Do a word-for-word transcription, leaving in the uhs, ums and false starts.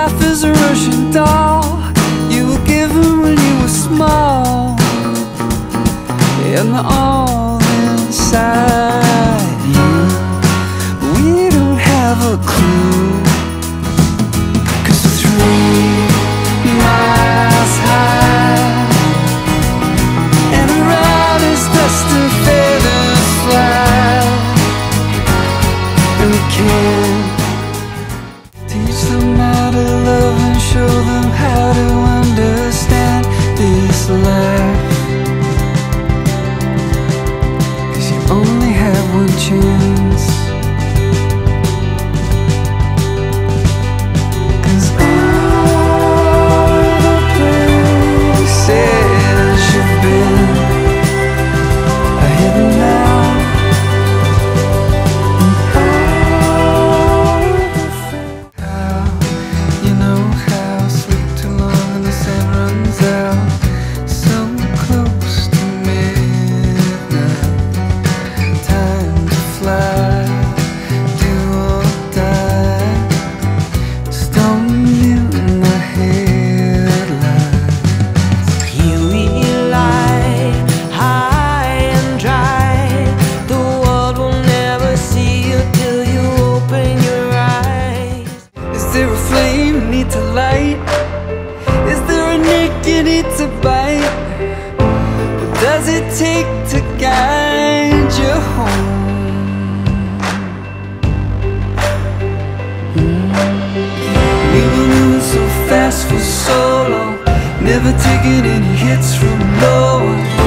life is a Russian doll you were given when you were small, and they're all inside you. We don't have a clue, 'cause we're three miles high, and around us dust and feathers fly, and we can't teach them how to love and show them how to understand this life, 'cause you only have one chance. 'Cause all the places you've been are hidden now, and all the things how you know how sleep too long and the sun runs out so close to midnight. Time to fly, do or die. Stone you in the headlights. Here we lie, high and dry. The world will never see you till you open your eyes. Is there a flame you need to light? Is there a neck you need to bite? What does it take to guide you home? We were moving so fast for so long, never taking any hits from no one.